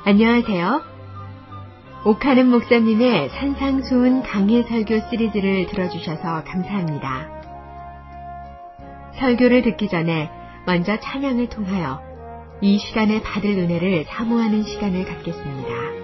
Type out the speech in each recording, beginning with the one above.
안녕하세요. 옥하는 목사님의 산상수훈 강해 설교 시리즈를 들어주셔서 감사합니다. 설교를 듣기 전에 먼저 찬양을 통하여 이 시간에 받을 은혜를 사모하는 시간을 갖겠습니다.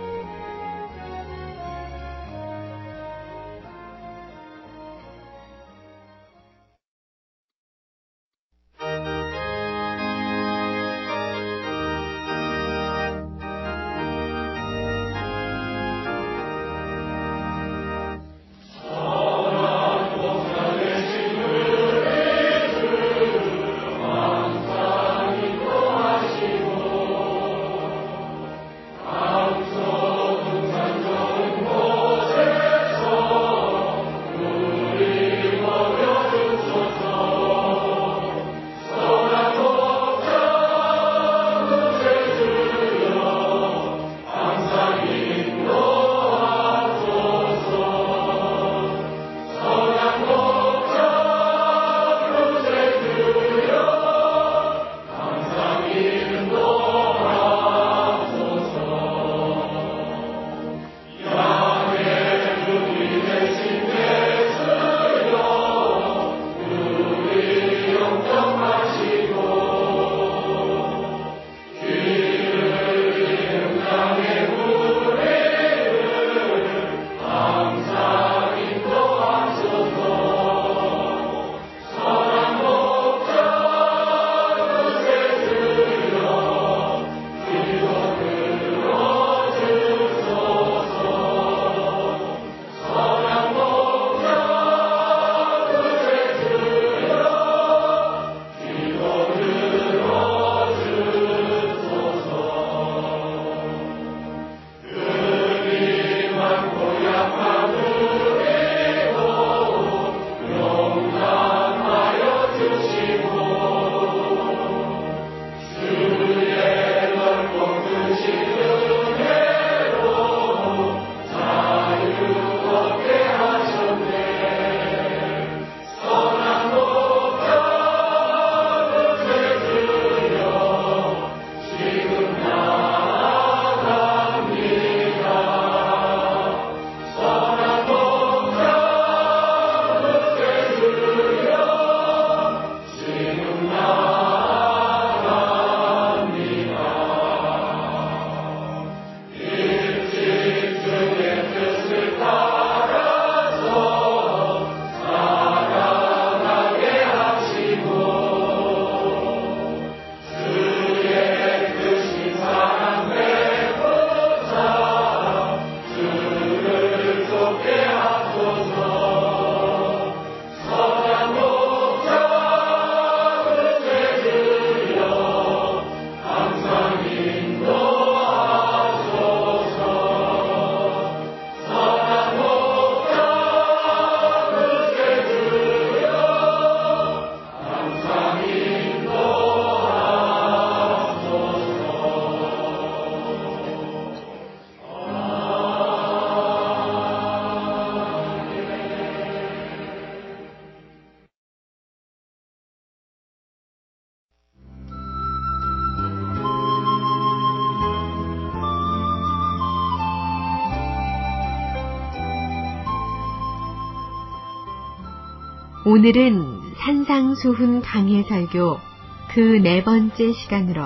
오늘은 산상수훈 강해 설교 그 4번째 시간으로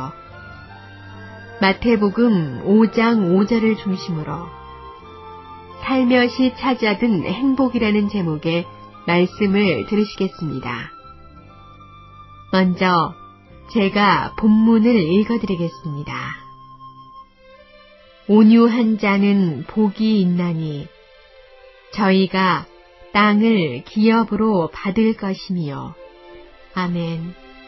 마태복음 5장 5절을 중심으로 살며시 찾아든 행복이라는 제목의 말씀을 들으시겠습니다. 먼저 제가 본문을 읽어드리겠습니다. 온유한 자는 복이 있나니 저희가 땅을 기업으로 받을 것이며. 아멘.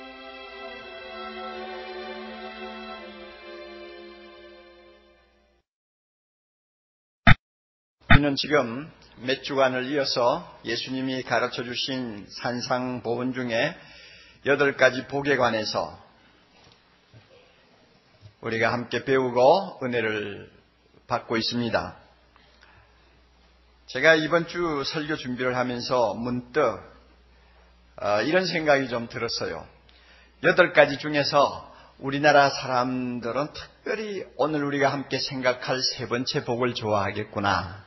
우리는 지금 몇 주간을 이어서 예수님이 가르쳐 주신 산상보훈 중에 8가지 복에 관해서 우리가 함께 배우고 은혜를 받고 있습니다. 제가 이번 주 설교 준비를 하면서 문득 이런 생각이 좀 들었어요. 8가지 중에서 우리나라 사람들은 특별히 오늘 우리가 함께 생각할 세 번째 복을 좋아하겠구나.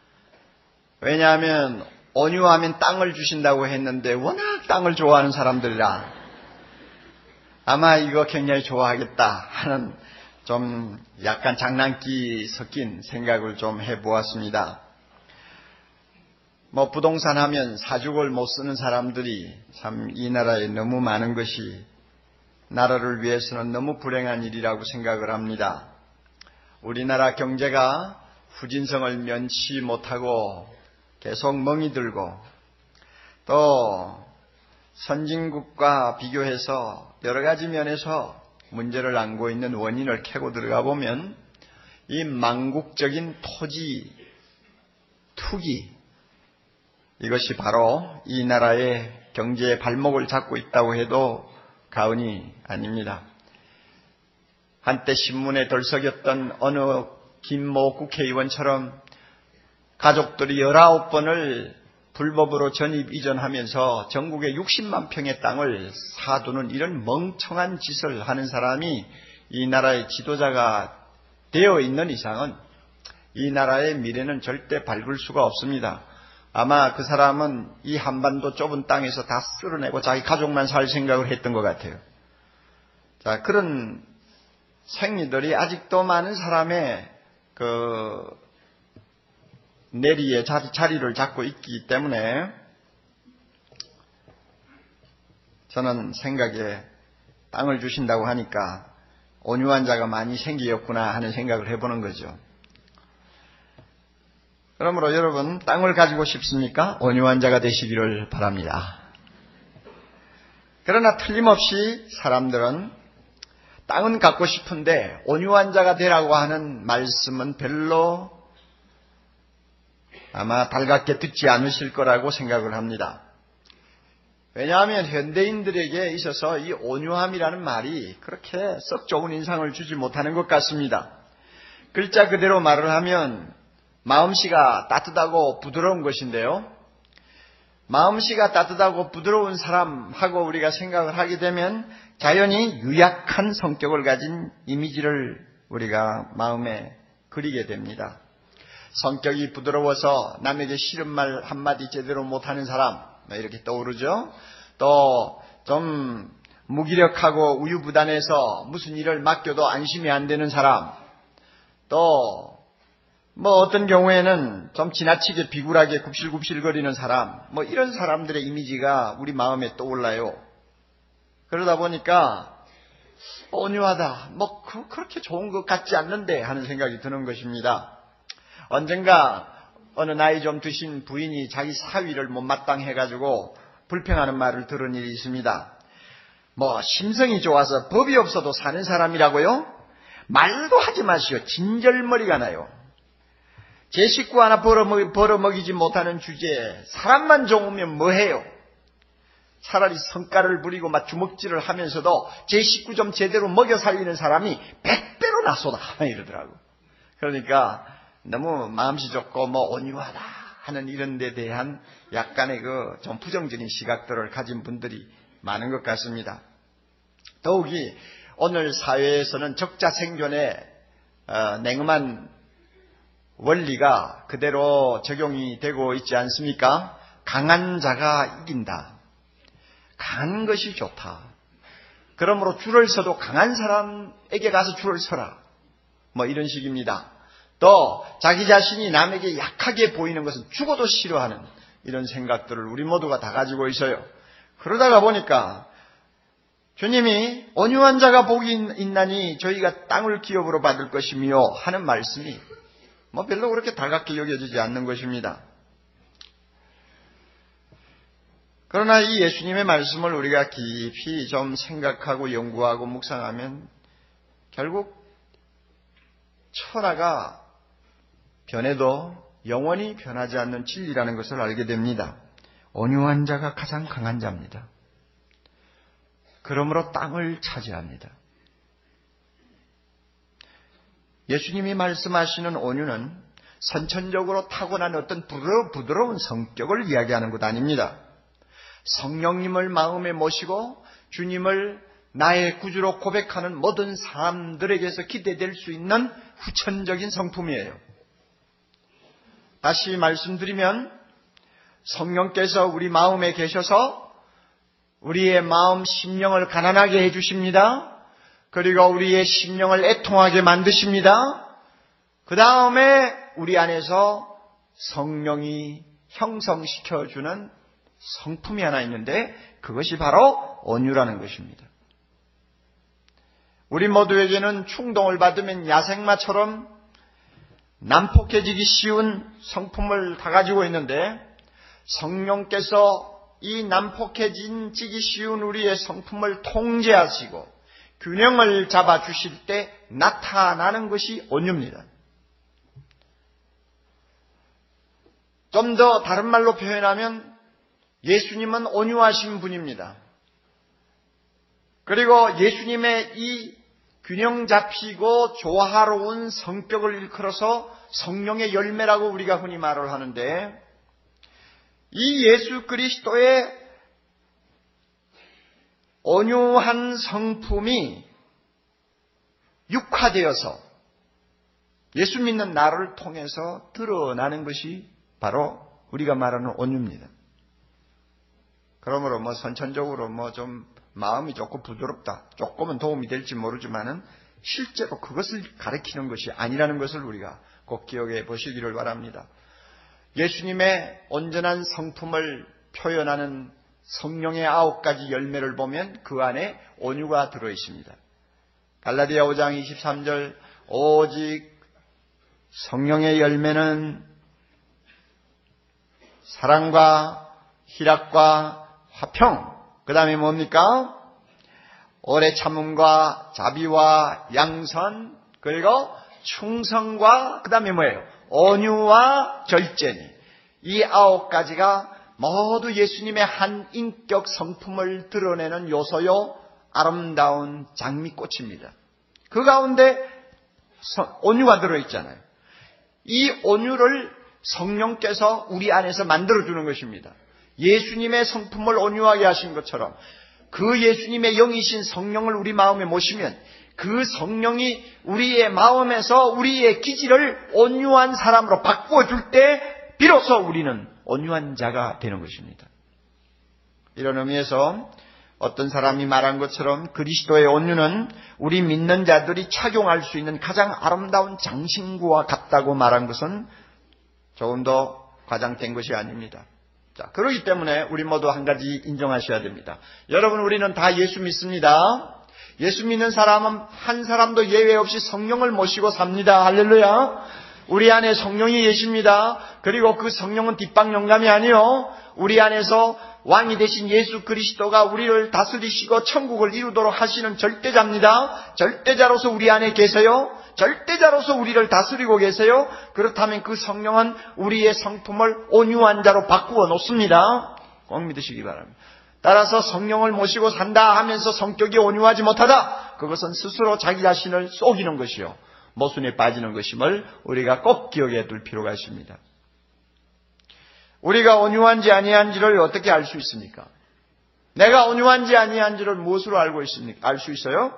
왜냐하면 온유하면 땅을 주신다고 했는데 워낙 땅을 좋아하는 사람들이라 아마 이거 굉장히 좋아하겠다 하는 좀 약간 장난기 섞인 생각을 좀 해보았습니다. 부동산 하면 사족을 못 쓰는 사람들이 참 이 나라에 너무 많은 것이 나라를 위해서는 너무 불행한 일이라고 생각을 합니다. 우리나라 경제가 후진성을 면치 못하고 계속 멍이 들고 또 선진국과 비교해서 여러 가지 면에서 문제를 안고 있는 원인을 캐고 들어가 보면 이 망국적인 토지 투기, 이것이 바로 이 나라의 경제의 발목을 잡고 있다고 해도 과언이 아닙니다. 한때 신문에 들썩였던 어느 김모 국회의원처럼 가족들이 19번을 불법으로 전입 이전하면서 전국에 60만 평의 땅을 사두는 이런 멍청한 짓을 하는 사람이 이 나라의 지도자가 되어 있는 이상은 이 나라의 미래는 절대 밝을 수가 없습니다. 아마 그 사람은 이 한반도 좁은 땅에서 다 쓸어내고 자기 가족만 살 생각을 했던 것 같아요. 자, 그런 생리들이 아직도 많은 사람의 내리에 자리를 잡고 있기 때문에 저는 생각에 땅을 주신다고 하니까 온유한 자가 많이 생기었구나 하는 생각을 해보는 거죠. 그러므로 여러분, 땅을 가지고 싶습니까? 온유한 자가 되시기를 바랍니다. 그러나 틀림없이 사람들은 땅은 갖고 싶은데 온유한 자가 되라고 하는 말씀은 별로 아마 달갑게 듣지 않으실 거라고 생각을 합니다. 왜냐하면 현대인들에게 있어서 이 온유함이라는 말이 그렇게 썩 좋은 인상을 주지 못하는 것 같습니다. 글자 그대로 말을 하면 마음씨가 따뜻하고 부드러운 것인데요. 마음씨가 따뜻하고 부드러운 사람하고 우리가 생각을 하게 되면 자연히 유약한 성격을 가진 이미지를 우리가 마음에 그리게 됩니다. 성격이 부드러워서 남에게 싫은 말 한마디 제대로 못하는 사람 이렇게 떠오르죠. 또 좀 무기력하고 우유부단해서 무슨 일을 맡겨도 안심이 안 되는 사람, 또 어떤 경우에는 좀 지나치게 비굴하게 굽실굽실거리는 사람, 이런 사람들의 이미지가 우리 마음에 떠올라요. 그러다 보니까 온유하다, 그렇게 좋은 것 같지 않는데 하는 생각이 드는 것입니다. 언젠가 어느 나이 좀 드신 부인이 자기 사위를 못마땅해가지고 불평하는 말을 들은 일이 있습니다. 심성이 좋아서 법이 없어도 사는 사람이라고요? 말도 하지 마시오. 진절머리가 나요. 제 식구 하나 벌어먹이지 못하는 주제에 사람만 좋으면 뭐해요? 차라리 성깔을 부리고 주먹질을 하면서도 제 식구 좀 제대로 먹여 살리는 사람이 100배로 낫소다 이러더라고. 그러니까 너무 마음씨 좋고 온유하다 하는 이런 데 대한 약간의 좀 부정적인 시각들을 가진 분들이 많은 것 같습니다. 더욱이 오늘 사회에서는 적자 생존의 냉엄한 원리가 그대로 적용이 되고 있지 않습니까? 강한 자가 이긴다. 강한 것이 좋다. 그러므로 줄을 서도 강한 사람에게 가서 줄을 서라. 이런 식입니다. 또 자기 자신이 남에게 약하게 보이는 것은 죽어도 싫어하는 이런 생각들을 우리 모두가 다 가지고 있어요. 그러다가 보니까 주님이 온유한 자가 복이 있나니 저희가 땅을 기업으로 받을 것이며 하는 말씀이 별로 그렇게 달갑게 여겨지지 않는 것입니다. 그러나 이 예수님의 말씀을 우리가 깊이 좀 생각하고 연구하고 묵상하면 결국 천하가 변해도 영원히 변하지 않는 진리라는 것을 알게 됩니다. 온유한 자가 가장 강한 자입니다. 그러므로 땅을 차지합니다. 예수님이 말씀하시는 온유는 선천적으로 타고난 어떤 부드러운 성격을 이야기하는 것 아닙니다. 성령님을 마음에 모시고 주님을 나의 구주로 고백하는 모든 사람들에게서 기대될 수 있는 후천적인 성품이에요. 다시 말씀드리면 성령께서 우리 마음에 계셔서 우리의 마음 심령을 가난하게 해주십니다. 그리고 우리의 심령을 애통하게 만드십니다. 그 다음에 우리 안에서 성령이 형성시켜주는 성품이 하나 있는데 그것이 바로 온유라는 것입니다. 우리 모두에게는 충동을 받으면 야생마처럼 난폭해지기 쉬운 성품을 다 가지고 있는데 성령께서 이 난폭해지기 쉬운 우리의 성품을 통제하시고 균형을 잡아주실 때 나타나는 것이 온유입니다. 좀 더 다른 말로 표현하면 예수님은 온유하신 분입니다. 그리고 예수님의 이 균형 잡히고 조화로운 성격을 일컬어서 성령의 열매라고 우리가 흔히 말을 하는데 이 예수 그리스도의 온유한 성품이 육화되어서 예수 믿는 나를 통해서 드러나는 것이 바로 우리가 말하는 온유입니다. 그러므로 선천적으로 좀 마음이 조금 부드럽다, 조금은 도움이 될지 모르지만은 실제로 그것을 가리키는 것이 아니라는 것을 우리가 꼭 기억해 보시기를 바랍니다. 예수님의 온전한 성품을 표현하는 성령의 9가지 열매를 보면 그 안에 온유가 들어있습니다. 갈라디아 5장 23절 오직 성령의 열매는 사랑과 희락과 화평, 그 다음에 뭡니까? 오래 참음과 자비와 양선, 그리고 충성과 그 다음에 뭐예요? 온유와 절제니. 이 9가지가 모두 예수님의 한 인격 성품을 드러내는 요소요 아름다운 장미꽃입니다. 그 가운데 온유가 들어있잖아요. 이 온유를 성령께서 우리 안에서 만들어주는 것입니다. 예수님의 성품을 온유하게 하신 것처럼 그 예수님의 영이신 성령을 우리 마음에 모시면 그 성령이 우리의 마음에서 우리의 기질을 온유한 사람으로 바꾸어줄 때 비로소 우리는 온유한 자가 되는 것입니다. 이런 의미에서 어떤 사람이 말한 것처럼 그리스도의 온유는 우리 믿는 자들이 착용할 수 있는 가장 아름다운 장신구와 같다고 말한 것은 조금 더 과장된 것이 아닙니다. 자, 그렇기 때문에 우리 모두 한 가지 인정하셔야 됩니다. 여러분, 우리는 다 예수 믿습니다. 예수 믿는 사람은 한 사람도 예외 없이 성령을 모시고 삽니다. 할렐루야. 우리 안에 성령이 계십니다. 그리고 그 성령은 뒷방 영감이 아니요, 우리 안에서 왕이 되신 예수 그리스도가 우리를 다스리시고 천국을 이루도록 하시는 절대자입니다. 절대자로서 우리 안에 계세요. 절대자로서 우리를 다스리고 계세요. 그렇다면 그 성령은 우리의 성품을 온유한 자로 바꾸어 놓습니다. 꼭 믿으시기 바랍니다. 따라서 성령을 모시고 산다 하면서 성격이 온유하지 못하다, 그것은 스스로 자기 자신을 속이는 것이요 모순에 빠지는 것임을 우리가 꼭 기억해 둘 필요가 있습니다. 우리가 온유한지 아니한지를 어떻게 알 수 있습니까? 내가 온유한지 아니한지를 무엇으로 알고 있습니까? 알 수 있어요?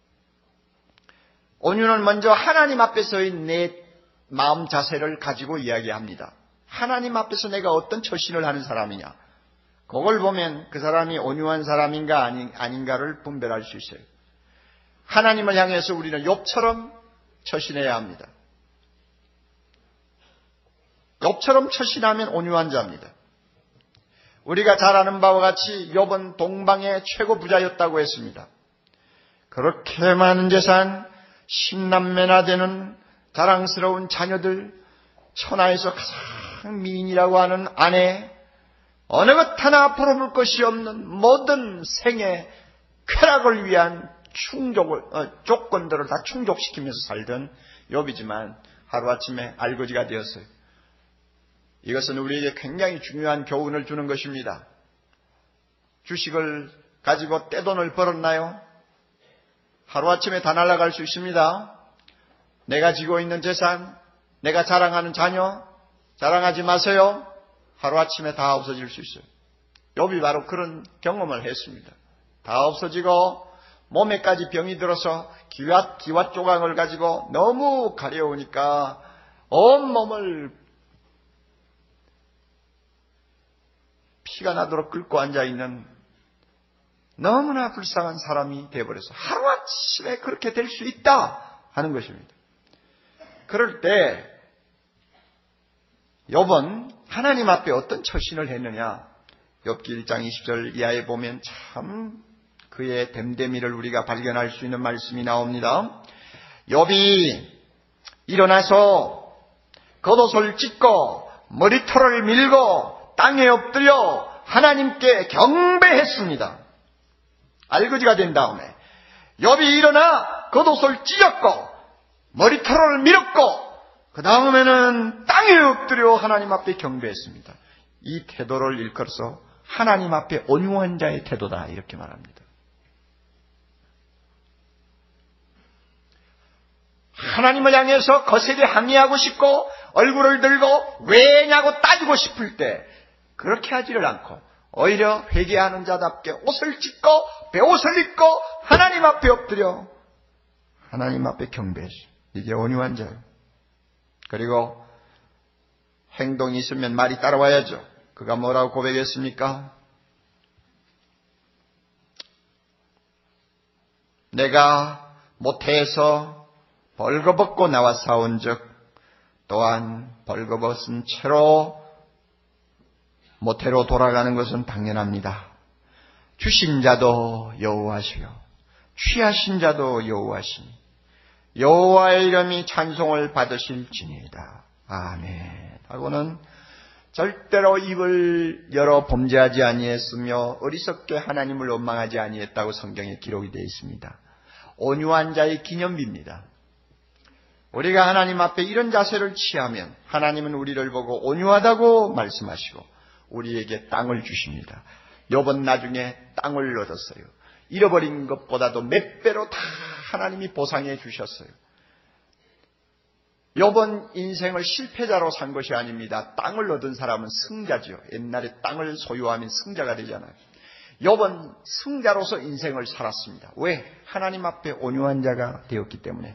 온유는 먼저 하나님 앞에서의 내 마음 자세를 가지고 이야기합니다. 하나님 앞에서 내가 어떤 처신을 하는 사람이냐, 그걸 보면 그 사람이 온유한 사람인가 아닌가를 분별할 수 있어요. 하나님을 향해서 우리는 욥처럼 처신해야 합니다. 욥처럼 처신하면 온유한 자입니다. 우리가 잘 아는 바와 같이 욥은 동방의 최고 부자였다고 했습니다. 그렇게 많은 재산, 10남매나 되는 자랑스러운 자녀들, 천하에서 가장 미인이라고 하는 아내, 어느 것 하나 부러울 것이 없는 모든 생의 쾌락을 위한 조건들을 다 충족시키면서 살던 욥이지만 하루아침에 알거지가 되었어요. 이것은 우리에게 굉장히 중요한 교훈을 주는 것입니다. 주식을 가지고 떼돈을 벌었나요? 하루아침에 다 날아갈 수 있습니다. 내가 지고 있는 재산, 내가 자랑하는 자녀, 자랑하지 마세요. 하루아침에 다 없어질 수 있어요. 욥이 바로 그런 경험을 했습니다. 다 없어지고 몸에까지 병이 들어서 기왓 조각을 가지고 너무 가려우니까 온몸을 피가 나도록 긁고 앉아있는 너무나 불쌍한 사람이 되어버려서 하루아침에 그렇게 될 수 있다 하는 것입니다. 그럴 때 욥은 하나님 앞에 어떤 처신을 했느냐? 욥기 1장 20절 이하에 보면 참 그의 됨됨이를 우리가 발견할 수 있는 말씀이 나옵니다. 욥이 일어나서 겉옷을 찢고 머리털을 밀고 땅에 엎드려 하나님께 경배했습니다. 알거지가 된 다음에 욥이 일어나 겉옷을 찢었고 머리털을 밀었고 그 다음에는 땅에 엎드려 하나님 앞에 경배했습니다. 이 태도를 일컬어서 하나님 앞에 온유한 자의 태도다 이렇게 말합니다. 하나님을 향해서 거세게 항의하고 싶고 얼굴을 들고 왜냐고 따지고 싶을 때 그렇게 하지를 않고 오히려 회개하는 자답게 옷을 찢고 베옷을 입고 하나님 앞에 엎드려 하나님 앞에 경배했어. 이게 온유한 자예요. 그리고 행동이 있으면 말이 따라와야죠. 그가 뭐라고 고백했습니까? 내가 모태에서 벌거벗고 나와 싸운즉 또한 벌거벗은 채로 모태로 돌아가는 것은 당연합니다. 주신 자도 여호와시요 취하신 자도 여호와시니 여호와의 이름이 찬송을 받으실지니이다. 아멘. 하고는 절대로 입을 열어 범죄하지 아니했으며 어리석게 하나님을 원망하지 아니했다고 성경에 기록이 되어 있습니다. 온유한 자의 기념비입니다. 우리가 하나님 앞에 이런 자세를 취하면 하나님은 우리를 보고 온유하다고 말씀하시고 우리에게 땅을 주십니다. 욥은 나중에 땅을 얻었어요. 잃어버린 것보다도 몇 배로 다 하나님이 보상해 주셨어요. 욥은 인생을 실패자로 산 것이 아닙니다. 땅을 얻은 사람은 승자지요. 옛날에 땅을 소유하면 승자가 되잖아요. 욥은 승자로서 인생을 살았습니다. 왜? 하나님 앞에 온유한 자가 되었기 때문에.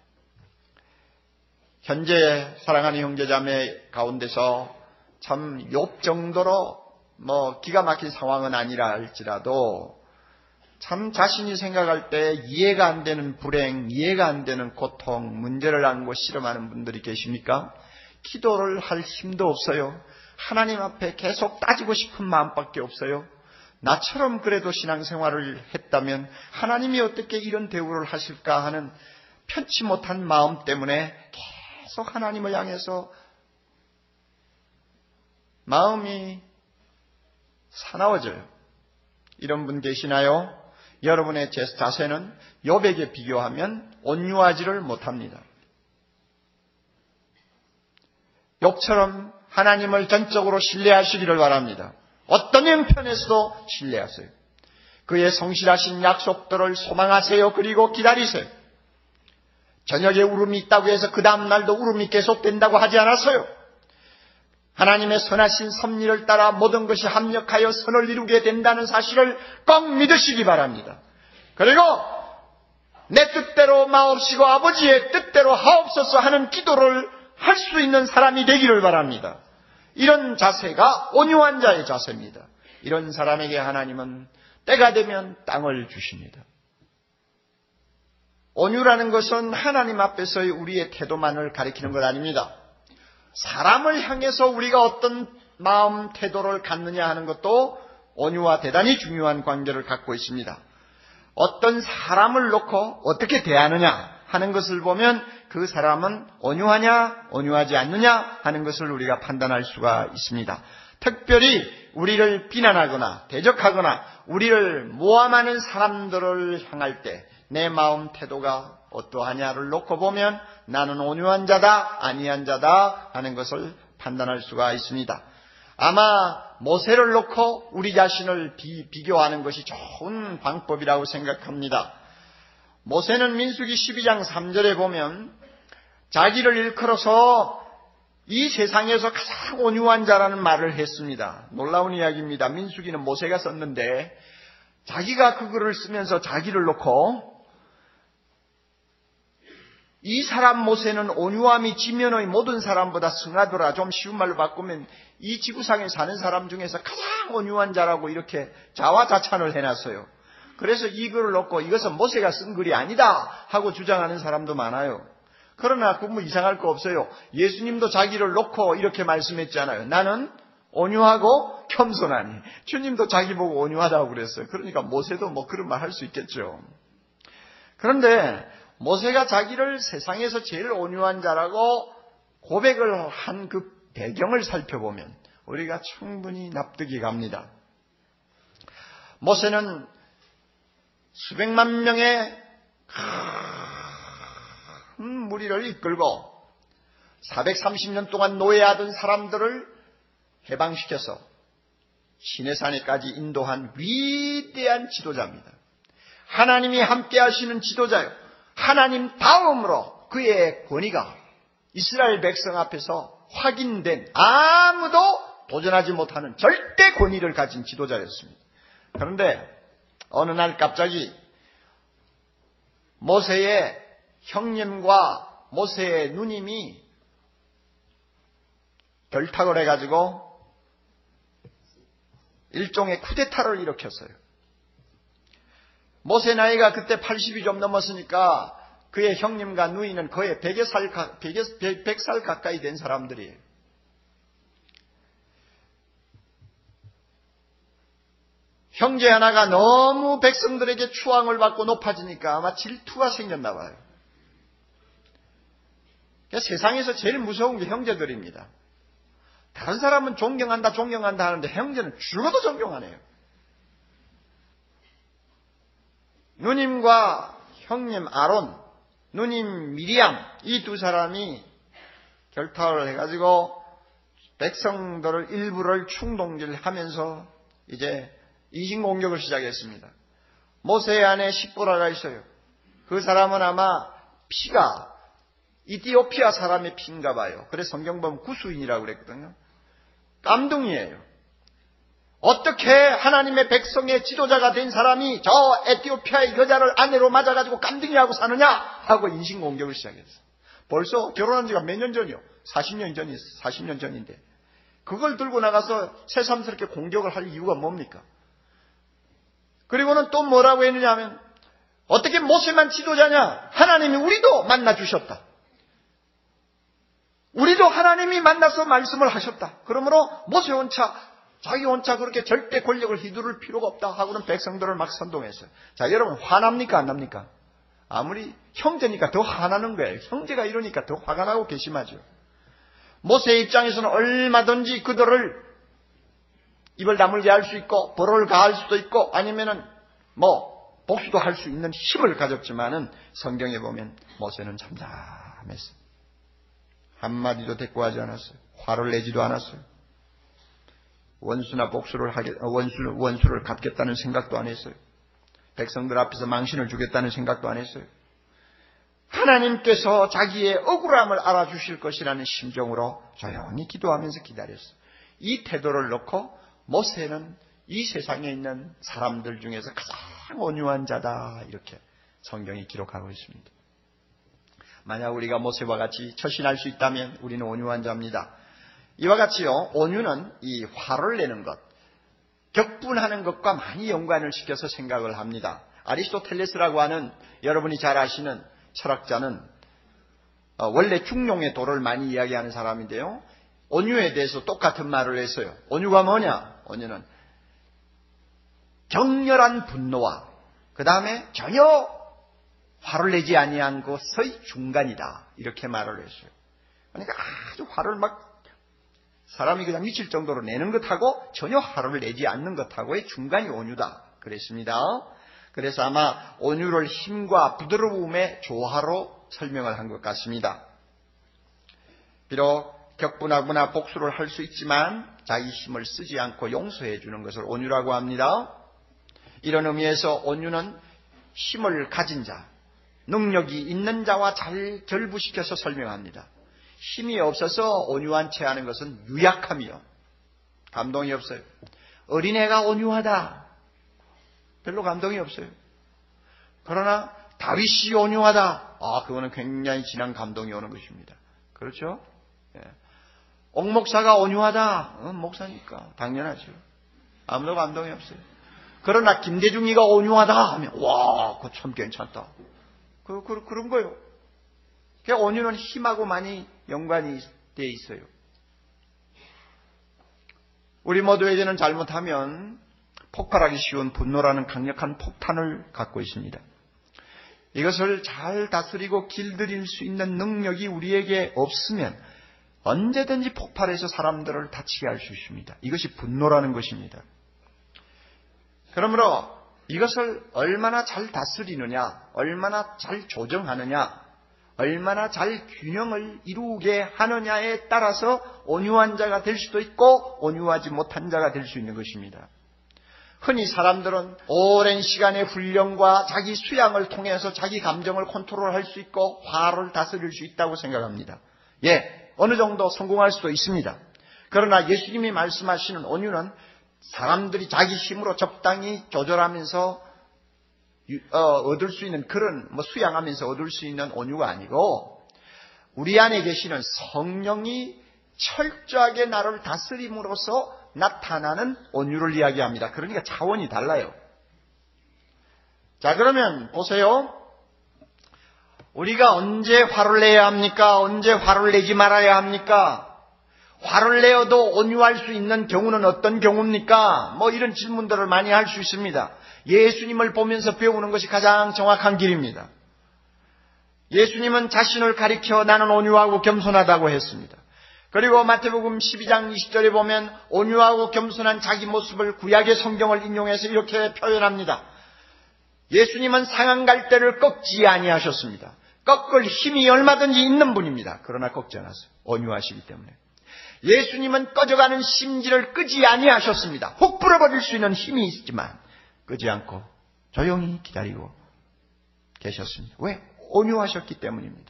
현재 사랑하는 형제자매 가운데서 참 욥 정도로 기가 막힌 상황은 아니라 할지라도 참 자신이 생각할 때 이해가 안 되는 불행, 이해가 안 되는 고통, 문제를 안고 씨름하는 분들이 계십니까? 기도를 할 힘도 없어요. 하나님 앞에 계속 따지고 싶은 마음밖에 없어요. 나처럼 그래도 신앙생활을 했다면 하나님이 어떻게 이런 대우를 하실까 하는 편치 못한 마음 때문에 계속 하나님을 향해서 마음이 사나워져요. 이런 분 계시나요? 여러분의 자세는 욥에게 비교하면 온유하지를 못합니다. 욥처럼 하나님을 전적으로 신뢰하시기를 바랍니다. 어떤 형편에서도 신뢰하세요. 그의 성실하신 약속들을 소망하세요. 그리고 기다리세요. 저녁에 울음이 있다고 해서 그 다음 날도 울음이 계속된다고 하지 않았어요. 하나님의 선하신 섭리를 따라 모든 것이 합력하여 선을 이루게 된다는 사실을 꼭 믿으시기 바랍니다. 그리고 내 뜻대로 마옵시고 아버지의 뜻대로 하옵소서 하는 기도를 할 수 있는 사람이 되기를 바랍니다. 이런 자세가 온유한 자의 자세입니다. 이런 사람에게 하나님은 때가 되면 땅을 주십니다. 온유라는 것은 하나님 앞에서의 우리의 태도만을 가리키는 것 아닙니다. 사람을 향해서 우리가 어떤 마음 태도를 갖느냐 하는 것도 온유와 대단히 중요한 관계를 갖고 있습니다. 어떤 사람을 놓고 어떻게 대하느냐 하는 것을 보면 그 사람은 온유하냐 온유하지 않느냐 하는 것을 우리가 판단할 수가 있습니다. 특별히 우리를 비난하거나 대적하거나 우리를 모함하는 사람들을 향할 때 내 마음 태도가 어떠하냐를 놓고 보면 나는 온유한 자다 아니한 자다 하는 것을 판단할 수가 있습니다. 아마 모세를 놓고 우리 자신을 비교하는 것이 좋은 방법이라고 생각합니다. 모세는 민수기 12장 3절에 보면 자기를 일컬어서 이 세상에서 가장 온유한 자라는 말을 했습니다. 놀라운 이야기입니다. 민수기는 모세가 썼는데 자기가 그 글을 쓰면서 자기를 놓고 이 사람 모세는 온유함이 지면의 모든 사람보다 승하더라. 좀 쉬운 말로 바꾸면 이 지구상에 사는 사람 중에서 가장 온유한 자라고 이렇게 자화자찬을 해놨어요. 그래서 이 글을 놓고 이것은 모세가 쓴 글이 아니다 하고 주장하는 사람도 많아요. 그러나 그건 뭐 이상할 거 없어요. 예수님도 자기를 놓고 이렇게 말씀했잖아요. 나는 온유하고 겸손하니. 주님도 자기 보고 온유하다고 그랬어요. 그러니까 모세도 뭐 그런 말 할 수 있겠죠. 그런데 모세가 자기를 세상에서 제일 온유한 자라고 고백을 한 그 배경을 살펴보면 우리가 충분히 납득이 갑니다. 모세는 수백만 명의 큰 무리를 이끌고 430년 동안 노예하던 사람들을 해방시켜서 시내산에까지 인도한 위대한 지도자입니다. 하나님이 함께 하시는 지도자요. 하나님 다음으로 그의 권위가 이스라엘 백성 앞에서 확인된 아무도 도전하지 못하는 절대 권위를 가진 지도자였습니다. 그런데 어느 날 갑자기 모세의 형님과 모세의 누님이 결탁을 해가지고 일종의 쿠데타를 일으켰어요. 모세 나이가 그때 80이 좀 넘었으니까 그의 형님과 누이는 거의 100살 가까이 된 사람들이에요. 형제 하나가 너무 백성들에게 추앙을 받고 높아지니까 아마 질투가 생겼나 봐요. 세상에서 제일 무서운 게 형제들입니다. 다른 사람은 존경한다 하는데 형제는 죽어도 존경하네요. 누님과 형님 아론, 누님 미리암 이 두 사람이 결탁을 해가지고 백성들을 일부를 충동질하면서 이제 인신공격을 시작했습니다. 모세의 아내 십보라가 있어요. 그 사람은 아마 피가 이티오피아 사람의 피인가 봐요. 그래서 성경 보면 구수인이라고 그랬거든요. 깜둥이에요. 어떻게 하나님의 백성의 지도자가 된 사람이 저 에티오피아의 여자를 아내로 맞아가지고 깜둥이하고 사느냐 하고 인신공격을 시작했어요. 벌써 결혼한 지가 몇 년 전이요? 40년 전인데 그걸 들고 나가서 새삼스럽게 공격을 할 이유가 뭡니까? 그리고는 또 뭐라고 했느냐 하면 어떻게 모세만 지도자냐? 하나님이 우리도 만나주셨다. 우리도 하나님이 만나서 말씀을 하셨다. 그러므로 모세 혼자 자기 혼자 그렇게 절대 권력을 휘두를 필요가 없다 하고는 백성들을 막 선동했어요. 자, 여러분 화납니까 안 납니까? 아무리 형제니까 더 화나는 거예요. 형제가 이러니까 더 화가 나고 괘씸하죠. 모세의 입장에서는 얼마든지 그들을 입을 다물게 할 수 있고 벌을 가할 수도 있고 아니면은 복수도 할 수 있는 힘을 가졌지만은 성경에 보면 모세는 잠잠했어요. 한마디도 대꾸하지 않았어요. 화를 내지도 않았어요. 원수를 갚겠다는 생각도 안 했어요. 백성들 앞에서 망신을 주겠다는 생각도 안 했어요. 하나님께서 자기의 억울함을 알아주실 것이라는 심정으로 조용히 기도하면서 기다렸어요. 이 태도를 놓고 모세는 이 세상에 있는 사람들 중에서 가장 온유한 자다 이렇게 성경이 기록하고 있습니다. 만약 우리가 모세와 같이 처신할 수 있다면 우리는 온유한 자입니다. 이와 같이요, 온유는 이 화를 내는 것, 격분하는 것과 많이 연관을 시켜서 생각을 합니다. 아리스토텔레스라고 하는 여러분이 잘 아시는 철학자는 원래 중용의 도를 많이 이야기하는 사람인데요. 온유에 대해서 똑같은 말을 했어요. 온유가 뭐냐? 온유는 격렬한 분노와 그 다음에 전혀 화를 내지 아니한 것의 중간이다. 이렇게 말을 했어요. 그러니까 아주 화를 막 사람이 그냥 미칠 정도로 내는 것하고 전혀 화를 내지 않는 것하고의 중간이 온유다. 그랬습니다. 그래서 아마 온유를 힘과 부드러움의 조화로 설명을 한 것 같습니다. 비록 격분하거나 복수를 할 수 있지만 자기 힘을 쓰지 않고 용서해 주는 것을 온유라고 합니다. 이런 의미에서 온유는 힘을 가진 자, 능력이 있는 자와 잘 결부시켜서 설명합니다. 힘이 없어서 온유한 채 하는 것은 유약함이요. 감동이 없어요. 어린애가 온유하다. 별로 감동이 없어요. 그러나 다윗이 온유하다. 그거는 굉장히 진한 감동이 오는 것입니다. 그렇죠? 예. 옥목사가 온유하다. 목사니까 당연하죠. 아무도 감동이 없어요. 그러나 김대중이가 온유하다 하면 와, 그거 참 괜찮다. 그런 거예요. 온유는 힘하고 많이 연관이 돼 있어요. 우리 모두에게는 잘못하면 폭발하기 쉬운 분노라는 강력한 폭탄을 갖고 있습니다. 이것을 잘 다스리고 길들일 수 있는 능력이 우리에게 없으면 언제든지 폭발해서 사람들을 다치게 할 수 있습니다. 이것이 분노라는 것입니다. 그러므로 이것을 얼마나 잘 다스리느냐, 얼마나 잘 조정하느냐, 얼마나 잘 균형을 이루게 하느냐에 따라서 온유한 자가 될 수도 있고 온유하지 못한 자가 될 수 있는 것입니다. 흔히 사람들은 오랜 시간의 훈련과 자기 수양을 통해서 자기 감정을 컨트롤할 수 있고 화를 다스릴 수 있다고 생각합니다. 어느 정도 성공할 수도 있습니다. 그러나 예수님이 말씀하시는 온유는 사람들이 자기 힘으로 적당히 조절하면서 얻을 수 있는 그런 수양하면서 얻을 수 있는 온유가 아니고 우리 안에 계시는 성령이 철저하게 나를 다스림으로써 나타나는 온유를 이야기합니다. 그러니까 차원이 달라요. 자, 그러면 보세요. 우리가 언제 화를 내야 합니까? 언제 화를 내지 말아야 합니까? 화를 내어도 온유할 수 있는 경우는 어떤 경우입니까? 이런 질문들을 많이 할 수 있습니다. 예수님을 보면서 배우는 것이 가장 정확한 길입니다. 예수님은 자신을 가리켜 나는 온유하고 겸손하다고 했습니다. 그리고 마태복음 12장 20절에 보면 온유하고 겸손한 자기 모습을 구약의 성경을 인용해서 이렇게 표현합니다. 예수님은 상한 갈대를 꺾지 아니하셨습니다. 꺾을 힘이 얼마든지 있는 분입니다. 그러나 꺾지 않았어요. 온유하시기 때문에. 예수님은 꺼져가는 심지를 끄지 아니하셨습니다. 혹 불어버릴 수 있는 힘이 있지만 끄지 않고 조용히 기다리고 계셨습니다. 왜? 온유하셨기 때문입니다.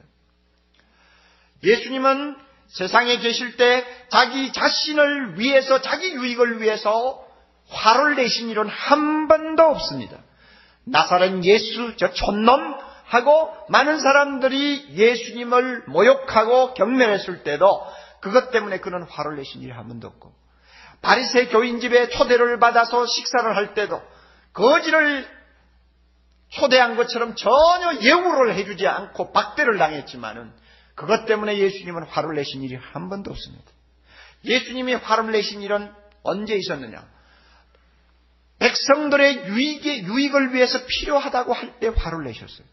예수님은 세상에 계실 때 자기 자신을 위해서, 자기 유익을 위해서 화를 내신 일은 한 번도 없습니다. 나사렛 예수, 저 촌놈하고 많은 사람들이 예수님을 모욕하고 경멸했을 때도 그것 때문에 그는 화를 내신 일이 한 번도 없고, 바리새 교인 집에 초대를 받아서 식사를 할 때도 거지를 초대한 것처럼 전혀 예우를 해주지 않고 박대를 당했지만은 그것 때문에 예수님은 화를 내신 일이 한 번도 없습니다. 예수님이 화를 내신 일은 언제 있었느냐? 백성들의 유익을 위해서 필요하다고 할 때 화를 내셨어요.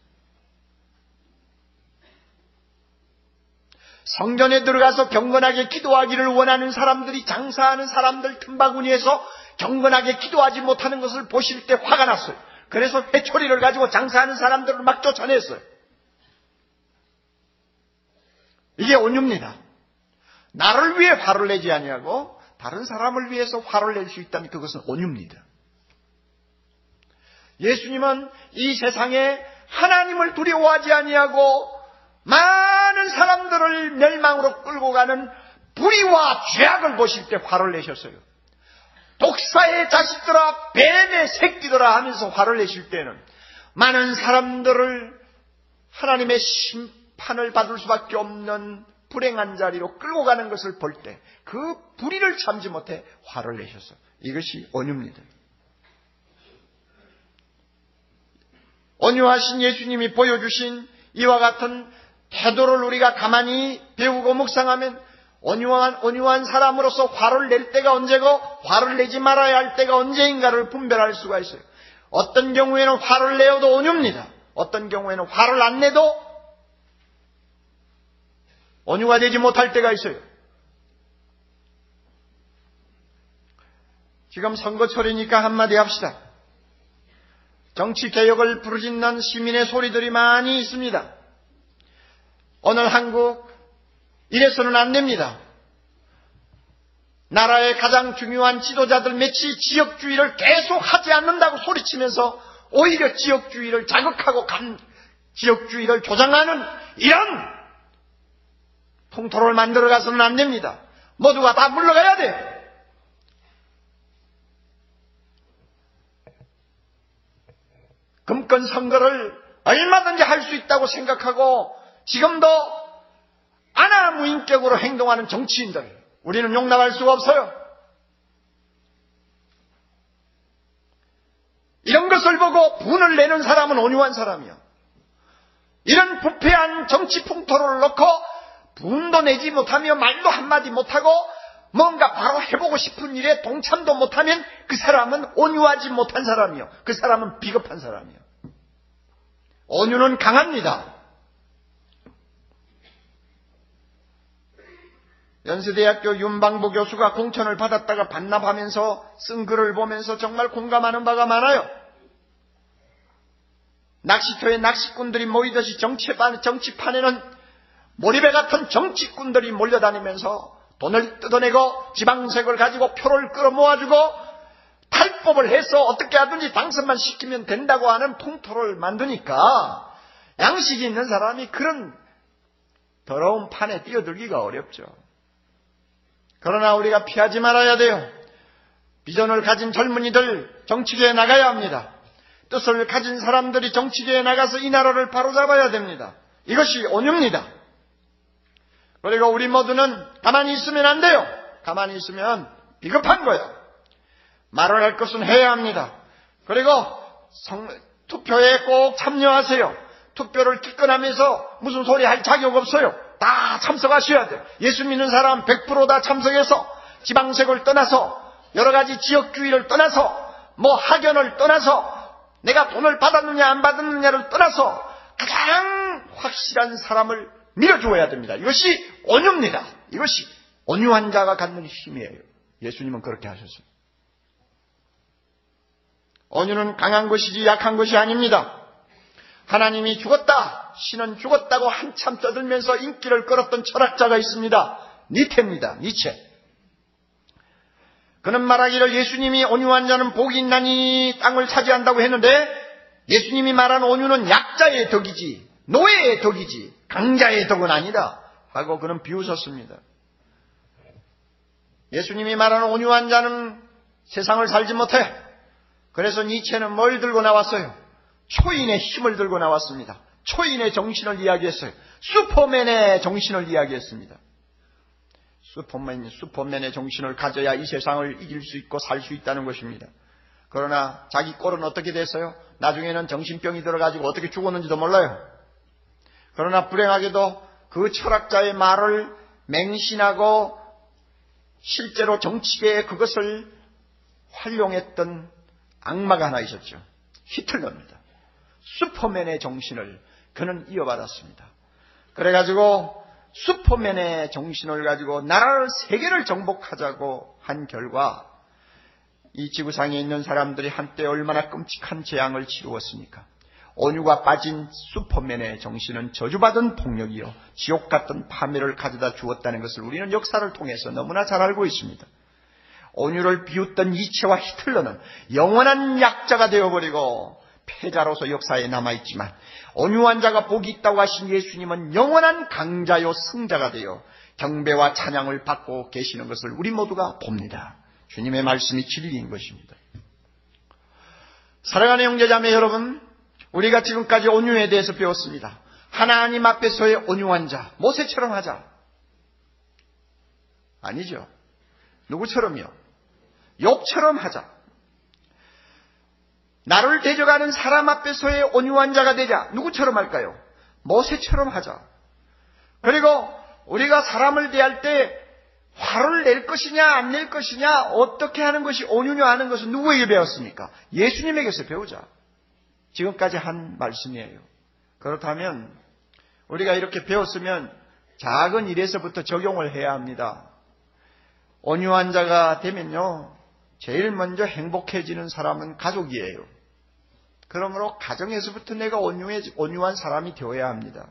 성전에 들어가서 경건하게 기도하기를 원하는 사람들이 장사하는 사람들 틈바구니에서 경건하게 기도하지 못하는 것을 보실 때 화가 났어요. 그래서 회초리를 가지고 장사하는 사람들을 막 쫓아냈어요. 이게 온유입니다. 나를 위해 화를 내지 아니하고 다른 사람을 위해서 화를 낼 수 있다면 그것은 온유입니다. 예수님은 이 세상에 하나님을 두려워하지 아니하고 많은 사람들을 멸망으로 끌고 가는 불의와 죄악을 보실 때 화를 내셨어요. 독사의 자식들아, 뱀의 새끼들아 하면서 화를 내실 때는 많은 사람들을 하나님의 심판을 받을 수밖에 없는 불행한 자리로 끌고 가는 것을 볼 때 그 불의를 참지 못해 화를 내셨어요. 이것이 온유입니다. 온유하신 예수님이 보여주신 이와 같은 태도를 우리가 가만히 배우고 묵상하면 온유한 사람으로서 화를 낼 때가 언제고 화를 내지 말아야 할 때가 언제인가를 분별할 수가 있어요. 어떤 경우에는 화를 내어도 온유입니다. 어떤 경우에는 화를 안 내도 온유가 되지 못할 때가 있어요. 지금 선거철이니까 한마디 합시다. 정치개혁을 부르짖는 시민의 소리들이 많이 있습니다. 오늘 한국 이래서는 안 됩니다. 나라의 가장 중요한 지도자들 몇이 지역주의를 계속 하지 않는다고 소리치면서 오히려 지역주의를 자극하고 지역주의를 조장하는 이런 통토를 만들어가서는 안 됩니다. 모두가 다 물러가야 돼. 금권 선거를 얼마든지 할 수 있다고 생각하고 지금도 아나무인격으로 행동하는 정치인들, 우리는 용납할 수가 없어요. 이런 것을 보고 분을 내는 사람은 온유한 사람이요. 이런 부패한 정치 풍토를 놓고 분도 내지 못하며 말도 한마디 못하고 뭔가 바로 해보고 싶은 일에 동참도 못하면 그 사람은 온유하지 못한 사람이요. 그 사람은 비겁한 사람이요. 온유는 강합니다. 연세대학교 윤방보 교수가 공천을 받았다가 반납하면서 쓴 글을 보면서 정말 공감하는 바가 많아요. 낚시터에 낚시꾼들이 모이듯이 정치판에는 몰입에 같은 정치꾼들이 몰려다니면서 돈을 뜯어내고 지방색을 가지고 표를 끌어모아주고 탈법을 해서 어떻게 하든지 당선만 시키면 된다고 하는 풍토를 만드니까 양식이 있는 사람이 그런 더러운 판에 뛰어들기가 어렵죠. 그러나 우리가 피하지 말아야 돼요. 비전을 가진 젊은이들 정치계에 나가야 합니다. 뜻을 가진 사람들이 정치계에 나가서 이 나라를 바로잡아야 됩니다. 이것이 온유입니다. 그리고 우리 모두는 가만히 있으면 안 돼요. 가만히 있으면 비겁한 거예요. 말을 할 것은 해야 합니다. 그리고 투표에 꼭 참여하세요. 투표를 기권하면서 무슨 소리 할 자격 없어요. 다 참석하셔야 돼요. 예수 믿는 사람 100% 다 참석해서 지방색을 떠나서 여러 가지 지역주의를 떠나서 학연을 떠나서 내가 돈을 받았느냐 안 받았느냐를 떠나서 가장 확실한 사람을 밀어주어야 됩니다. 이것이 온유입니다. 이것이 온유한 자가 갖는 힘이에요. 예수님은 그렇게 하셨어요. 온유는 강한 것이지 약한 것이 아닙니다. 하나님이 죽었다, 신은 죽었다고 한참 떠들면서 인기를 끌었던 철학자가 있습니다. 니체입니다. 니체. 그는 말하기를 예수님이 온유한 자는 복이 있나니 땅을 차지한다고 했는데 예수님이 말한 온유는 약자의 덕이지 노예의 덕이지 강자의 덕은 아니다 하고 그는 비웃었습니다. 예수님이 말하는 온유한 자는 세상을 살지 못해. 그래서 니체는 뭘 들고 나왔어요? 초인의 힘을 들고 나왔습니다. 초인의 정신을 이야기했어요. 슈퍼맨의 정신을 이야기했습니다. 슈퍼맨의 정신을 가져야 이 세상을 이길 수 있고 살 수 있다는 것입니다. 그러나 자기 꼴은 어떻게 됐어요? 나중에는 정신병이 들어가지고 어떻게 죽었는지도 몰라요. 그러나 불행하게도 그 철학자의 말을 맹신하고 실제로 정치계에 그것을 활용했던 악마가 하나 있었죠. 히틀러입니다. 슈퍼맨의 정신을 그는 이어받았습니다. 그래가지고 슈퍼맨의 정신을 가지고 나라를 세계를 정복하자고 한 결과 이 지구상에 있는 사람들이 한때 얼마나 끔찍한 재앙을 치루었습니까? 온유가 빠진 슈퍼맨의 정신은 저주받은 폭력이요 지옥 같은 파멸을 가져다 주었다는 것을 우리는 역사를 통해서 너무나 잘 알고 있습니다. 온유를 비웃던 니체와 히틀러는 영원한 약자가 되어버리고 패자로서 역사에 남아있지만 온유한 자가 복이 있다고 하신 예수님은 영원한 강자요 승자가 되어 경배와 찬양을 받고 계시는 것을 우리 모두가 봅니다. 주님의 말씀이 진리인 것입니다. 사랑하는 형제자매 여러분, 우리가 지금까지 온유에 대해서 배웠습니다. 하나님 앞에서의 온유한 자, 모세처럼 하자. 아니죠. 누구처럼요? 욥처럼 하자. 나를 대적하는 사람 앞에서의 온유한 자가 되자. 누구처럼 할까요? 모세처럼 하자. 그리고 우리가 사람을 대할 때 화를 낼 것이냐 안 낼 것이냐 어떻게 하는 것이 온유냐 하는 것은 누구에게 배웠습니까? 예수님에게서 배우자. 지금까지 한 말씀이에요. 그렇다면 우리가 이렇게 배웠으면 작은 일에서부터 적용을 해야 합니다. 온유한 자가 되면요, 제일 먼저 행복해지는 사람은 가족이에요. 그러므로 가정에서부터 내가 온유한 사람이 되어야 합니다.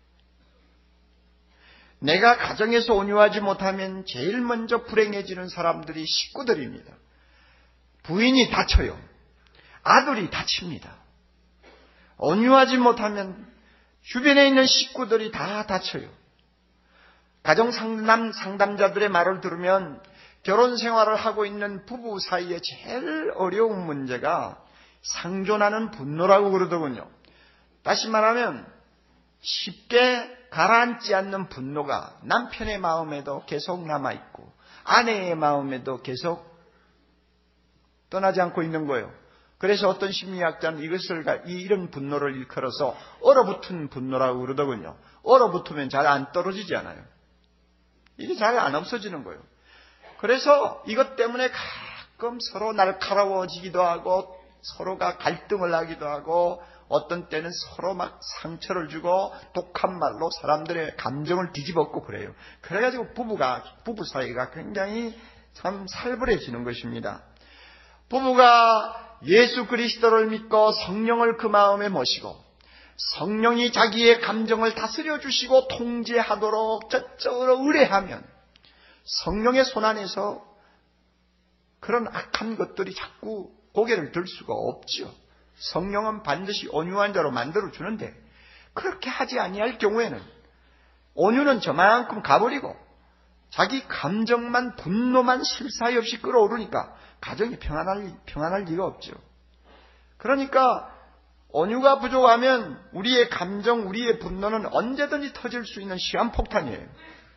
내가 가정에서 온유하지 못하면 제일 먼저 불행해지는 사람들이 식구들입니다. 부인이 다쳐요. 아들이 다칩니다. 온유하지 못하면 주변에 있는 식구들이 다 다쳐요. 가정 상담자들의 말을 들으면 결혼 생활을 하고 있는 부부 사이에 제일 어려운 문제가 상존하는 분노라고 그러더군요. 다시 말하면 쉽게 가라앉지 않는 분노가 남편의 마음에도 계속 남아있고 아내의 마음에도 계속 떠나지 않고 있는 거예요. 그래서 어떤 심리학자는 이런 분노를 일컬어서 얼어붙은 분노라고 그러더군요. 얼어붙으면 잘 안 떨어지지 않아요. 이게 잘 안 없어지는 거예요. 그래서 이것 때문에 가끔 서로 날카로워지기도 하고 서로가 갈등을 하기도 하고 어떤 때는 서로 막 상처를 주고 독한 말로 사람들의 감정을 뒤집었고 그래요. 그래가지고 부부 사이가 굉장히 참 살벌해지는 것입니다. 부부가 예수 그리스도를 믿고 성령을 그 마음에 모시고 성령이 자기의 감정을 다스려 주시고 통제하도록 적극적으로 의뢰하면 성령의 손안에서 그런 악한 것들이 자꾸 고개를 들 수가 없죠. 성령은 반드시 온유한 자로 만들어주는데 그렇게 하지 아니할 경우에는 온유는 저만큼 가버리고 자기 감정만 분노만 쉴 사이 없이 끌어오르니까 가정이 평안할 리가 없죠. 그러니까 온유가 부족하면 우리의 감정, 우리의 분노는 언제든지 터질 수 있는 시한폭탄이에요.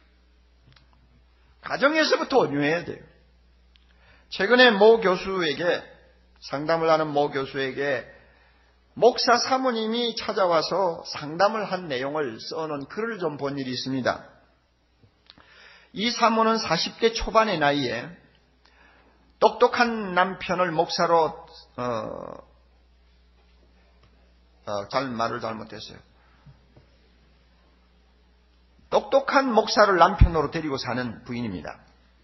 가정에서부터 온유해야 돼요. 최근에 상담을 하는 모 교수에게 목사 사모님이 찾아와서 상담을 한 내용을 써놓은 글을 좀 본 일이 있습니다. 이 사모는 40대 초반의 나이에 똑똑한 남편을 목사로 말을 잘못했어요. 똑똑한 목사를 남편으로 데리고 사는 부인입니다.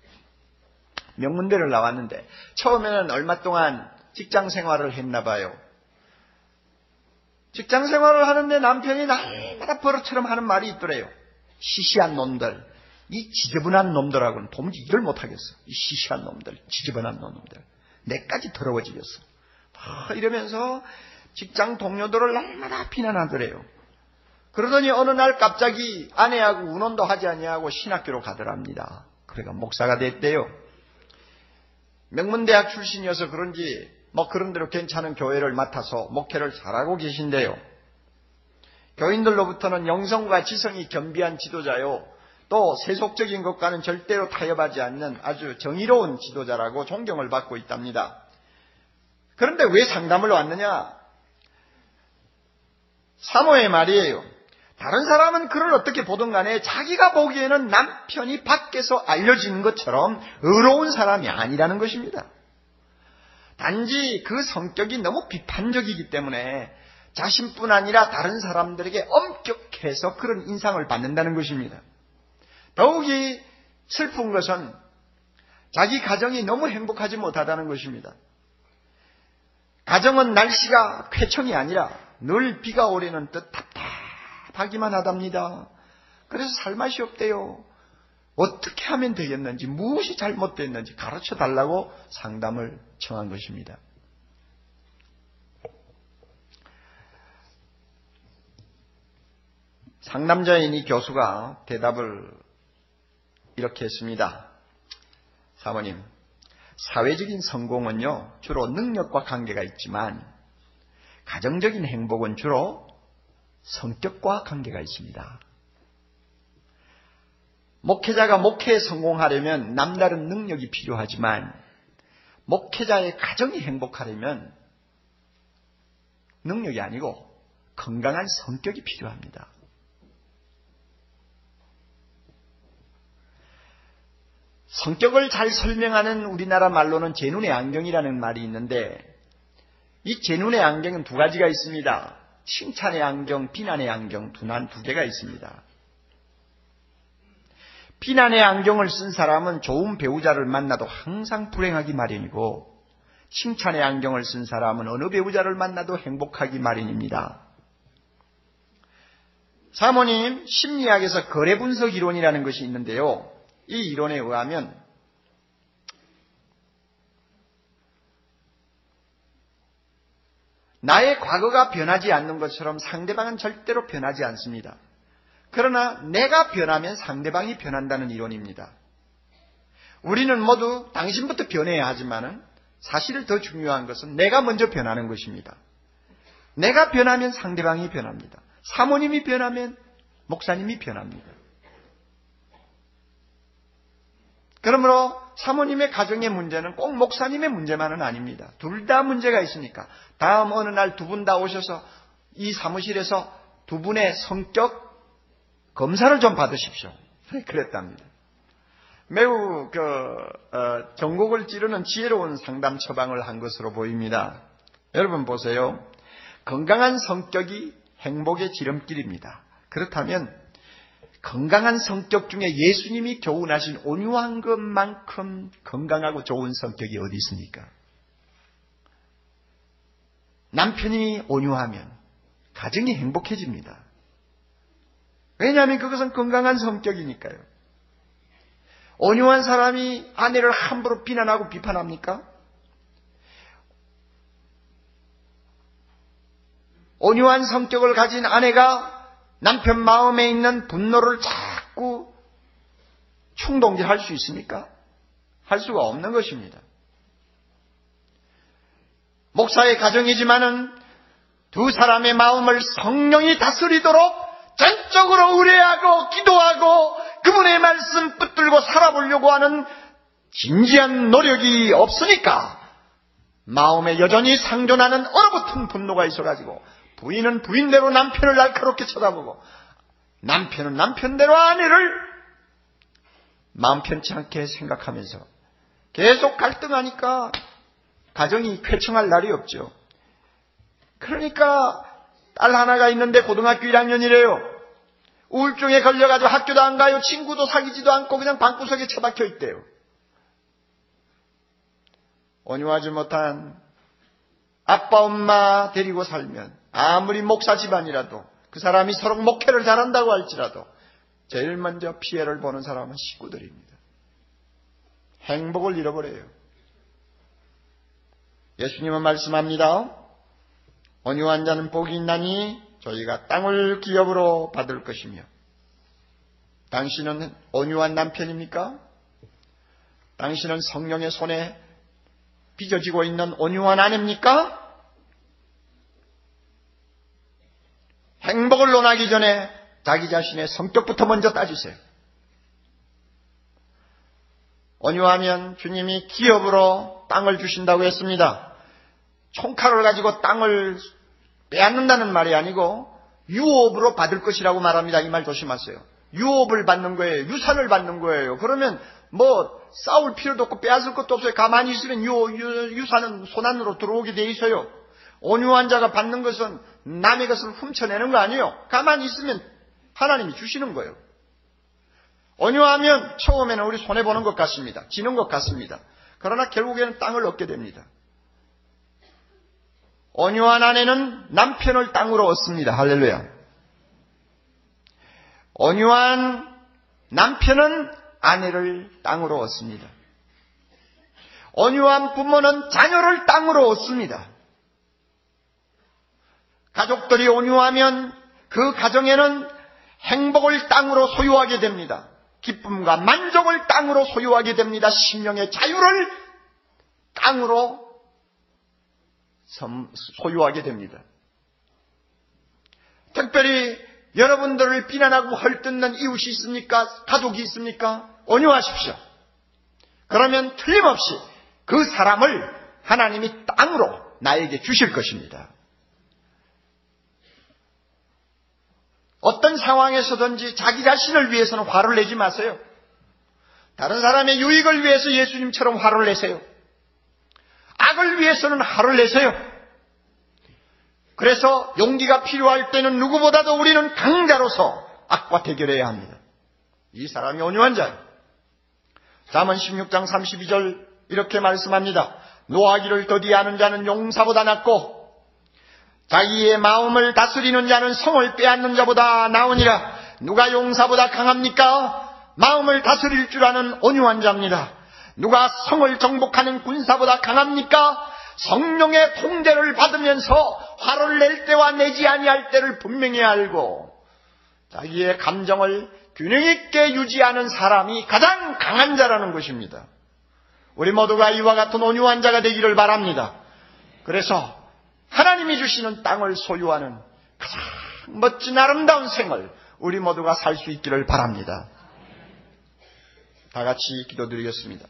명문대를 나왔는데 처음에는 얼마 동안 직장 생활을 했나 봐요. 직장 생활을 하는데 남편이 날마다 버릇처럼 하는 말이 있더래요. 시시한 놈들, 이 지저분한 놈들하고는 도무지 일을 못하겠어. 이 시시한 놈들, 지저분한 놈들, 내까지 더러워지겠어. 이러면서 직장 동료들을 날마다 비난하더래요. 그러더니 어느 날 갑자기 아내하고 운원도 하지 아니하고 신학교로 가더랍니다. 그래가 목사가 됐대요. 명문대학 출신이어서 그런지 그런 대로 괜찮은 교회를 맡아서 목회를 잘하고 계신데요. 교인들로부터는 영성과 지성이 겸비한 지도자요. 또 세속적인 것과는 절대로 타협하지 않는 아주 정의로운 지도자라고 존경을 받고 있답니다. 그런데 왜 상담을 왔느냐? 사모의 말이에요. 다른 사람은 그를 어떻게 보든 간에 자기가 보기에는 남편이 밖에서 알려진 것처럼 의로운 사람이 아니라는 것입니다. 단지 그 성격이 너무 비판적이기 때문에 자신뿐 아니라 다른 사람들에게 엄격해서 그런 인상을 받는다는 것입니다. 더욱이 슬픈 것은 자기 가정이 너무 행복하지 못하다는 것입니다. 가정은 날씨가 쾌청이 아니라 늘 비가 오려는 듯 답답하기만 하답니다. 그래서 살 맛이 없대요. 어떻게 하면 되겠는지, 무엇이 잘못됐는지 가르쳐 달라고 상담을 청한 것입니다. 상담자인 이 교수가 대답을 이렇게 했습니다. 사모님, 사회적인 성공은요, 주로 능력과 관계가 있지만 가정적인 행복은 주로 성격과 관계가 있습니다. 목회자가 목회에 성공하려면 남다른 능력이 필요하지만 목회자의 가정이 행복하려면 능력이 아니고 건강한 성격이 필요합니다. 성격을 잘 설명하는 우리나라 말로는 제 눈의 안경이라는 말이 있는데 이 제 눈의 안경은 두 가지가 있습니다. 칭찬의 안경, 비난의 안경 두 개가 있습니다. 비난의 안경을 쓴 사람은 좋은 배우자를 만나도 항상 불행하기 마련이고 칭찬의 안경을 쓴 사람은 어느 배우자를 만나도 행복하기 마련입니다. 사모님, 심리학에서 거래 분석 이론이라는 것이 있는데요. 이 이론에 의하면 나의 과거가 변하지 않는 것처럼 상대방은 절대로 변하지 않습니다. 그러나 내가 변하면 상대방이 변한다는 이론입니다. 우리는 모두 당신부터 변해야 하지만은 사실 더 중요한 것은 내가 먼저 변하는 것입니다. 내가 변하면 상대방이 변합니다. 사모님이 변하면 목사님이 변합니다. 그러므로 사모님의 가정의 문제는 꼭 목사님의 문제만은 아닙니다. 둘 다 문제가 있으니까 다음 어느 날 두 분 다 오셔서 이 사무실에서 두 분의 성격 검사를 좀 받으십시오. 그랬답니다. 매우 전곡을 찌르는 지혜로운 상담 처방을 한 것으로 보입니다. 여러분 보세요. 건강한 성격이 행복의 지름길입니다. 그렇다면 건강한 성격 중에 예수님이 교훈하신 온유한 것만큼 건강하고 좋은 성격이 어디 있습니까? 남편이 온유하면 가정이 행복해집니다. 왜냐하면 그것은 건강한 성격이니까요. 온유한 사람이 아내를 함부로 비난하고 비판합니까? 온유한 성격을 가진 아내가 남편 마음에 있는 분노를 자꾸 충동질할 수 있습니까? 할 수가 없는 것입니다. 목사의 가정이지만은 두 사람의 마음을 성령이 다스리도록 전적으로 의뢰하고 기도하고 그분의 말씀 붙들고 살아보려고 하는 진지한 노력이 없으니까 마음에 여전히 상존하는 얼어붙은 분노가 있어가지고 부인은 부인대로 남편을 날카롭게 쳐다보고 남편은 남편대로 아내를 마음 편치 않게 생각하면서 계속 갈등하니까 가정이 쾌청할 날이 없죠. 그러니까 딸 하나가 있는데 고등학교 1학년이래요. 우울증에 걸려가지고 학교도 안 가요. 친구도 사귀지도 않고 그냥 방구석에 처박혀 있대요. 온유하지 못한 아빠 엄마 데리고 살면 아무리 목사 집안이라도 그 사람이 서로 목회를 잘한다고 할지라도 제일 먼저 피해를 보는 사람은 식구들입니다. 행복을 잃어버려요. 예수님은 말씀합니다. 온유한 자는 복이 있나니 저희가 땅을 기업으로 받을 것이며. 당신은 온유한 남편입니까? 당신은 성령의 손에 빚어지고 있는 온유한 아내입니까? 행복을 논하기 전에 자기 자신의 성격부터 먼저 따지세요. 온유하면 주님이 기업으로 땅을 주신다고 했습니다. 총칼을 가지고 땅을 빼앗는다는 말이 아니고 유업으로 받을 것이라고 말합니다. 이 말 조심하세요. 유업을 받는 거예요. 유산을 받는 거예요. 그러면 싸울 필요도 없고 빼앗을 것도 없어요. 가만히 있으면 유산은 손안으로 들어오게 돼 있어요. 온유한 자가 받는 것은 남의 것을 훔쳐내는 거 아니에요. 가만히 있으면 하나님이 주시는 거예요. 온유하면 처음에는 우리 손해보는 것 같습니다. 지는 것 같습니다. 그러나 결국에는 땅을 얻게 됩니다. 온유한 아내는 남편을 땅으로 얻습니다. 할렐루야. 온유한 남편은 아내를 땅으로 얻습니다. 온유한 부모는 자녀를 땅으로 얻습니다. 가족들이 온유하면 그 가정에는 행복을 땅으로 소유하게 됩니다. 기쁨과 만족을 땅으로 소유하게 됩니다. 심령의 자유를 땅으로 소유하게 됩니다. 특별히 여러분들을 비난하고 헐뜯는 이웃이 있습니까? 가족이 있습니까? 온유하십시오. 그러면 틀림없이 그 사람을 하나님이 땅으로 나에게 주실 것입니다. 어떤 상황에서든지 자기 자신을 위해서는 화를 내지 마세요. 다른 사람의 유익을 위해서 예수님처럼 화를 내세요. 악을 위해서는 화를 내세요. 그래서 용기가 필요할 때는 누구보다도 우리는 강자로서 악과 대결해야 합니다. 이 사람이 온유한 자예요. 잠언 16장 32절 이렇게 말씀합니다. 노하기를 더디하는 자는 용사보다 낫고 자기의 마음을 다스리는 자는 성을 빼앗는 자보다 나으니라. 누가 용사보다 강합니까? 마음을 다스릴 줄 아는 온유한 자입니다. 누가 성을 정복하는 군사보다 강합니까? 성령의 통제를 받으면서 화를 낼 때와 내지 아니할 때를 분명히 알고 자기의 감정을 균형 있게 유지하는 사람이 가장 강한 자라는 것입니다. 우리 모두가 이와 같은 온유한 자가 되기를 바랍니다. 그래서 하나님이 주시는 땅을 소유하는 가장 멋진 아름다운 생을 우리 모두가 살 수 있기를 바랍니다. 다 같이 기도드리겠습니다.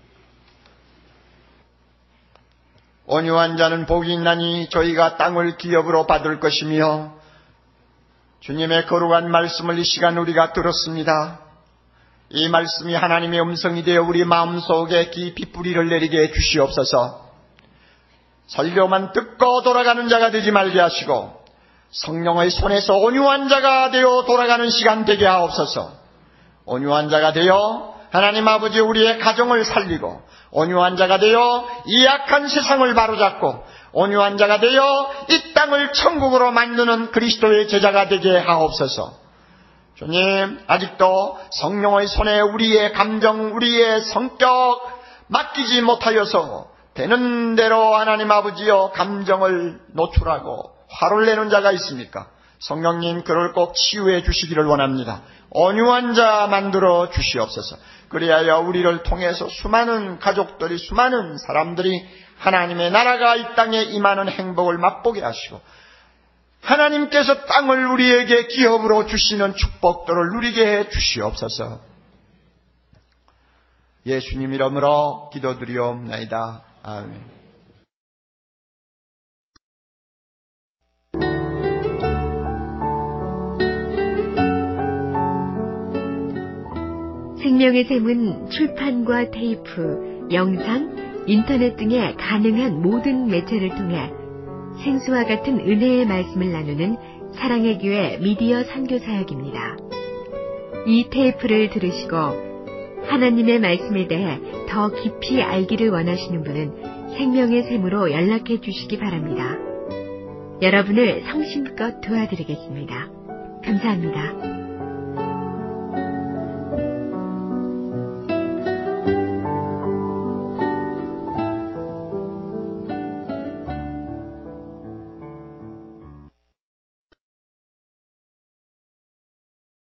온유한 자는 복이 있나니 저희가 땅을 기업으로 받을 것이며, 주님의 거룩한 말씀을 이 시간 우리가 들었습니다. 이 말씀이 하나님의 음성이 되어 우리 마음속에 깊이 뿌리를 내리게 해 주시옵소서. 설교만 듣고 돌아가는 자가 되지 말게 하시고 성령의 손에서 온유한 자가 되어 돌아가는 시간 되게 하옵소서. 온유한 자가 되어 하나님 아버지 우리의 가정을 살리고, 온유한 자가 되어 이 악한 세상을 바로잡고, 온유한 자가 되어 이 땅을 천국으로 만드는 그리스도의 제자가 되게 하옵소서. 주님, 아직도 성령의 손에 우리의 감정, 우리의 성격 맡기지 못하여서 되는 대로 하나님 아버지여 감정을 노출하고 화를 내는 자가 있습니까? 성령님, 그를 꼭 치유해 주시기를 원합니다. 온유한 자 만들어 주시옵소서. 그리하여 우리를 통해서 수많은 가족들이, 수많은 사람들이 하나님의 나라가 이 땅에 임하는 행복을 맛보게 하시고, 하나님께서 땅을 우리에게 기업으로 주시는 축복들을 누리게 해 주시옵소서. 예수님 이름으로 기도드리옵나이다. 아멘. 생명의 샘은 출판과 테이프, 영상, 인터넷 등의 가능한 모든 매체를 통해 생수와 같은 은혜의 말씀을 나누는 사랑의 교회 미디어 선교사역입니다. 이 테이프를 들으시고 하나님의 말씀에 대해 더 깊이 알기를 원하시는 분은 생명의 샘으로 연락해 주시기 바랍니다. 여러분을 성심껏 도와드리겠습니다. 감사합니다.